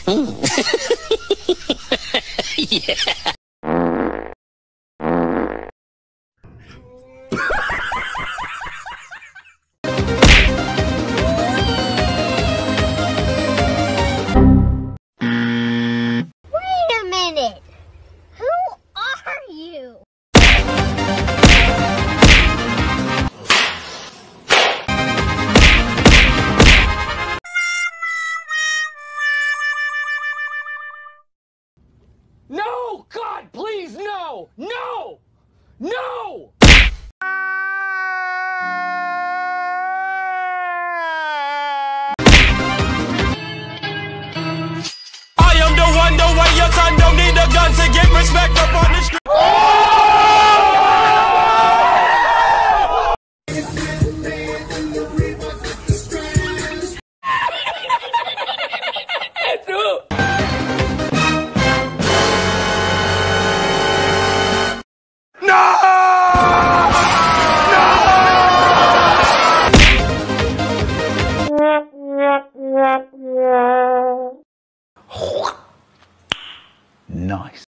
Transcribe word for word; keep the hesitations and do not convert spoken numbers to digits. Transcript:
Yeah. Wait a minute. Who are you? No! God, please, no! No! No! I am the one, the way your son don't need a gun to get respect up on the street. Nice.